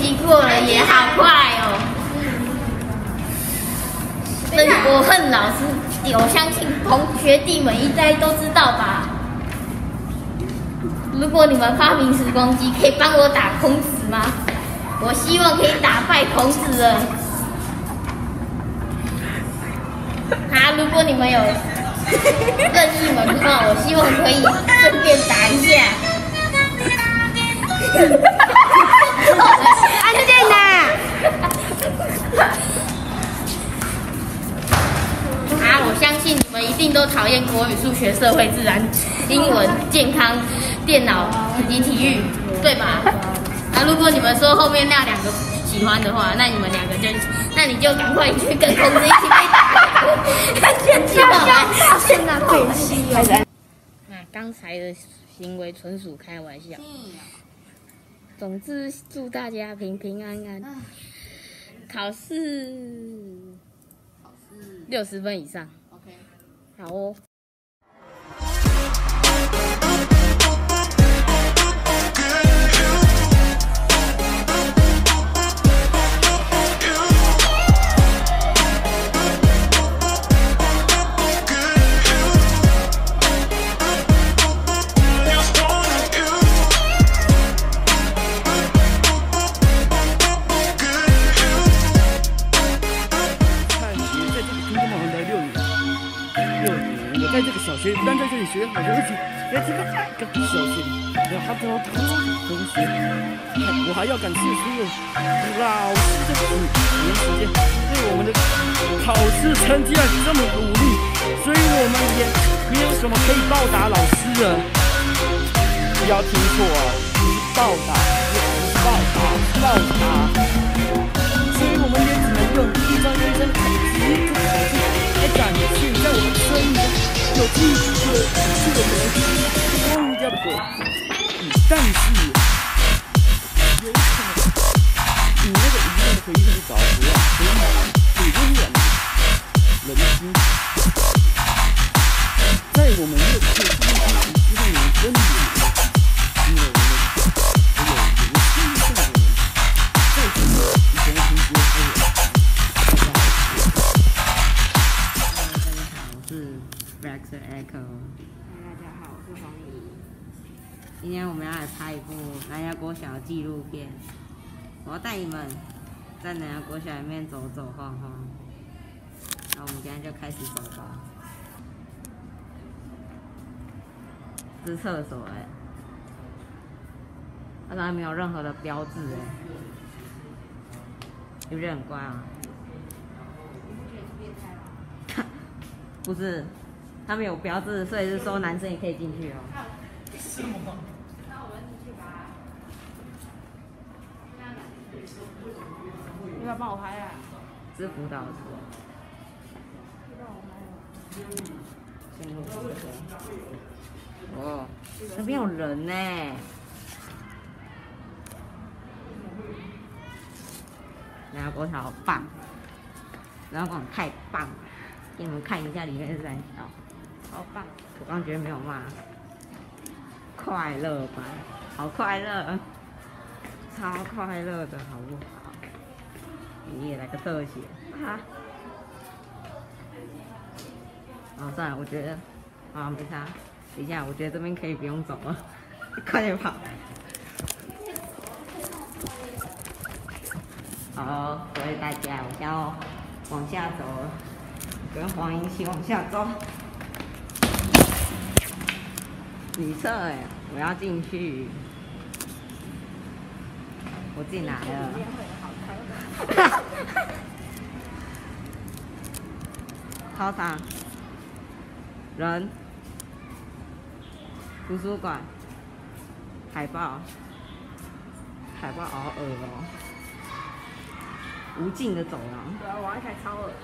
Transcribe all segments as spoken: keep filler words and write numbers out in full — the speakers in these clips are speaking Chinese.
期过了也好快哦。真我恨老师，我相信同学弟们应该都知道吧？如果你们发明时光机，可以帮我打孔子吗？我希望可以打败孔子了。啊，如果你们有任意门的话，我希望可以顺便打一下。安静啦！啊，我相信你们一定都讨厌国语、数学、社会、自然、英文、健康、电脑以及体育，对吧？啊，如果你们说后面那两个喜欢的话，那你们两个就，那你就赶快去跟孔子一起被打。先跳来，先拿对戏哦。那刚才的行为纯属开玩笑。总之，祝大家平平安安。考试，考试六十分以上。OK， 好哦。 在这个小学，不但在这里学好东西，在这个个小学里，有好多同同学，我还要感谢所有老师的几年时间，对我们的考试成绩啊这么努力，所以我们也没有什么可以报答老师的。不要听错啊，不是报答，是报答，报答。所以我们也只能用一张一张一个考试来展现在我们生活。有技术的是我们忘掉过，但是有可能你那个一样的回忆是找不到，所以很温暖的人心，在我们热切追求之后，我们真的因为我们还有有心上的人，在这里以前的同学还有大家好， 我是。Rex Echo， 大家好，我是黄怡。 今天我们要来拍一部南洋国小的纪录片，我要带你们在南洋国小里面走走晃晃。那我们今天就开始走吧。这是厕所哎、欸，它上面没有任何的标志哎、欸，你不觉得很乖啊？不是。他们有标志，所以是说男生也可以进去哦。 是吗？ 那我们进去吧。你要帮我拍啊？ 是辅导处。进入宿舍。哦，那边有人呢。然后国小好棒，然后广太棒了，给你们看一下里面是三小。好棒！我刚觉得没有骂，快乐吧，好快乐，超快乐的，好不好？你也来个特写，哈！哦，算了，我觉得，啊，没差。等一下，我觉得这边可以不用走了，快点跑！好，各位大家，我现在要往下走了，跟黄英一起往下走。女厕哎，我要进去。我进来了。操场，人，图书馆，海报，海报好恶哦、喔，无尽的走廊。 对啊，我还台超恶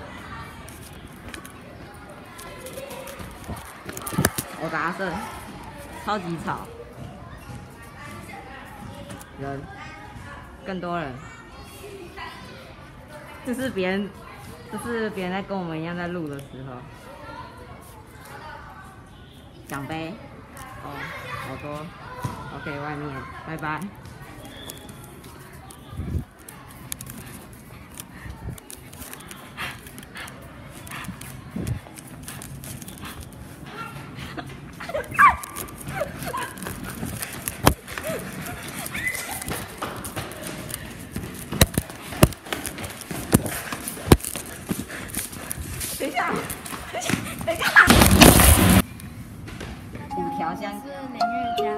的。我达胜。超级吵，人，更多人，这是别人，这是别人在跟我们一样在录的时候，奖杯，哦，好多 ，OK， 外面，拜拜。 像我是林月佳。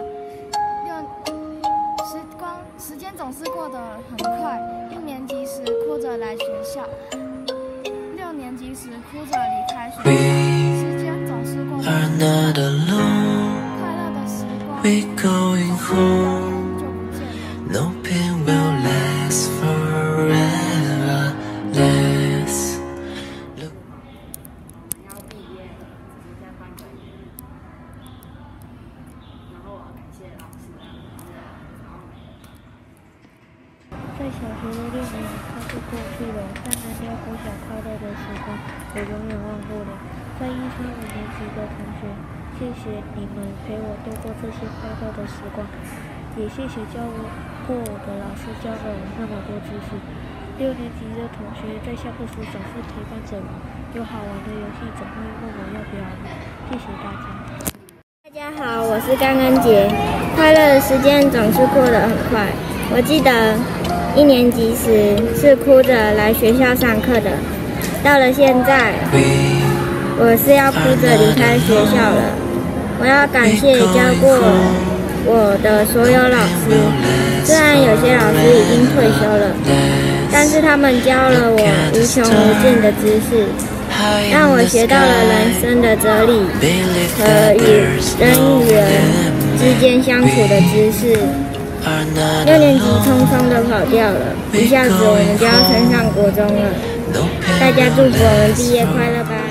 六时光时间总是过得很快，一年级时哭着来学校，六年级时哭着离开学校。时间总是过得很快，快乐的时光就不见了。 No pain will last forever. Less. Look. 要毕业了，只剩下半个月。然后我要感谢老师啊， 在小学的六年快就过去了，但南寮国小快乐的时光我永远忘不了。在一三五年级的同学，谢谢你们陪我度过这些快乐的时光，也谢谢教过我的老师教了我那么多知识。六年级的同学在下课时总是陪伴着我，有好玩的游戏总会问我要不要玩。谢谢大家。 大家好，我是甘恩杰。快乐的时间总是过得很快。我记得一年级时是哭着来学校上课的，到了现在，我是要哭着离开学校了。我要感谢教过我的所有老师，虽然有些老师已经退休了，但是他们教了我无穷无尽的知识，让我学到了人生的哲理和与人与人之间相处的知识。六年级匆匆的跑掉了，一下子我们就要升上国中了。大家祝福我们毕业快乐吧！